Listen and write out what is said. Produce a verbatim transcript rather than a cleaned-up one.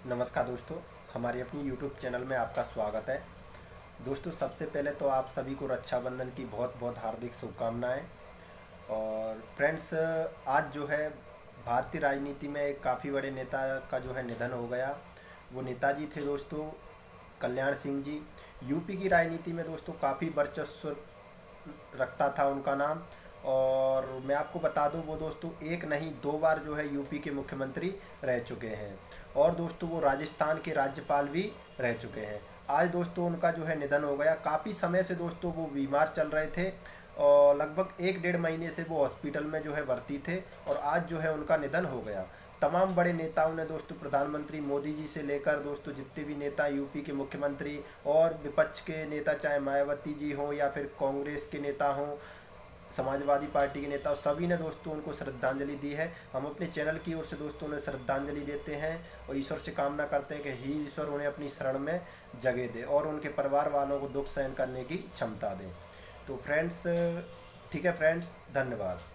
नमस्कार दोस्तों, हमारे अपनी यूट्यूब चैनल में आपका स्वागत है। दोस्तों, सबसे पहले तो आप सभी को रक्षाबंधन की बहुत बहुत हार्दिक शुभकामनाएं। और फ्रेंड्स, आज जो है भारतीय राजनीति में एक काफ़ी बड़े नेता का जो है निधन हो गया। वो नेताजी थे दोस्तों कल्याण सिंह जी। यूपी की राजनीति में दोस्तों काफ़ी वर्चस्व रखता था उनका नाम। और मैं आपको बता दूं, वो दोस्तों एक नहीं दो बार जो है यूपी के मुख्यमंत्री रह चुके हैं। और दोस्तों वो राजस्थान के राज्यपाल भी रह चुके हैं। आज दोस्तों उनका जो है निधन हो गया। काफ़ी समय से दोस्तों वो बीमार चल रहे थे और लगभग एक डेढ़ महीने से वो हॉस्पिटल में जो है भर्ती थे, और आज जो है उनका निधन हो गया। तमाम बड़े नेताओं ने दोस्तों, प्रधानमंत्री मोदी जी से लेकर दोस्तों जितने भी नेता, यूपी के मुख्यमंत्री और विपक्ष के नेता, चाहे मायावती जी हों या फिर कांग्रेस के नेता हों, समाजवादी पार्टी के नेता, सभी ने दोस्तों उनको श्रद्धांजलि दी है। हम अपने चैनल की ओर से दोस्तों उन्हें श्रद्धांजलि देते हैं और ईश्वर से कामना करते हैं कि ही ईश्वर उन्हें अपनी शरण में जगह दे और उनके परिवार वालों को दुख सहन करने की क्षमता दे। तो फ्रेंड्स, ठीक है फ्रेंड्स, धन्यवाद।